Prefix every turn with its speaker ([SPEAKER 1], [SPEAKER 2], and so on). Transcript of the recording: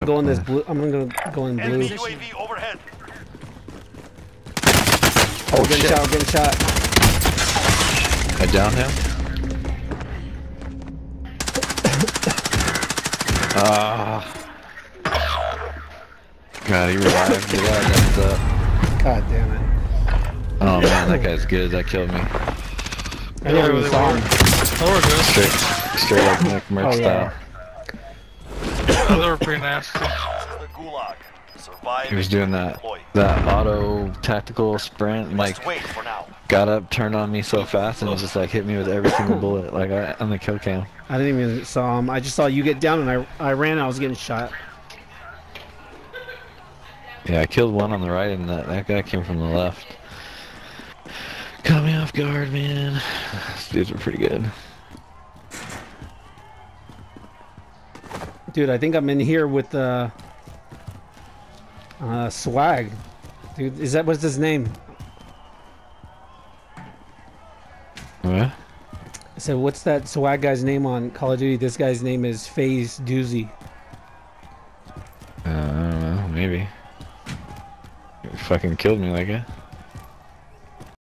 [SPEAKER 1] Go in this blue. I'm gonna go in blue.
[SPEAKER 2] Enemy UAV overhead.
[SPEAKER 1] Oh, getting shot. Getting shot.
[SPEAKER 3] I down him. Ah. God, he revived. Get out of that.
[SPEAKER 1] God damn it.
[SPEAKER 3] Oh man, that guy's good. That killed me.
[SPEAKER 1] I never even saw him.
[SPEAKER 4] They were good.
[SPEAKER 3] Straight up Nick Merc style.
[SPEAKER 4] Oh, they were pretty nasty.
[SPEAKER 2] This is the Gulag. Survive.
[SPEAKER 3] He was doing that auto tactical sprint, like
[SPEAKER 2] Just wait for now.
[SPEAKER 3] got up, turned on me so fast, and just like hit me with every single bullet, like on the kill cam.
[SPEAKER 1] I didn't even saw him. I just saw you get down, and I ran. And I was getting shot.
[SPEAKER 3] Yeah, I killed one on the right, and that guy came from the left. Caught me off guard, man. These dudes are pretty good.
[SPEAKER 1] Dude, I think I'm in here with Swag. Dude, what's his name?
[SPEAKER 3] What?
[SPEAKER 1] I said, what's that Swag guy's name on Call of Duty? This guy's name is FaZe Doozy.
[SPEAKER 3] I don't know, maybe. He fucking killed me like it.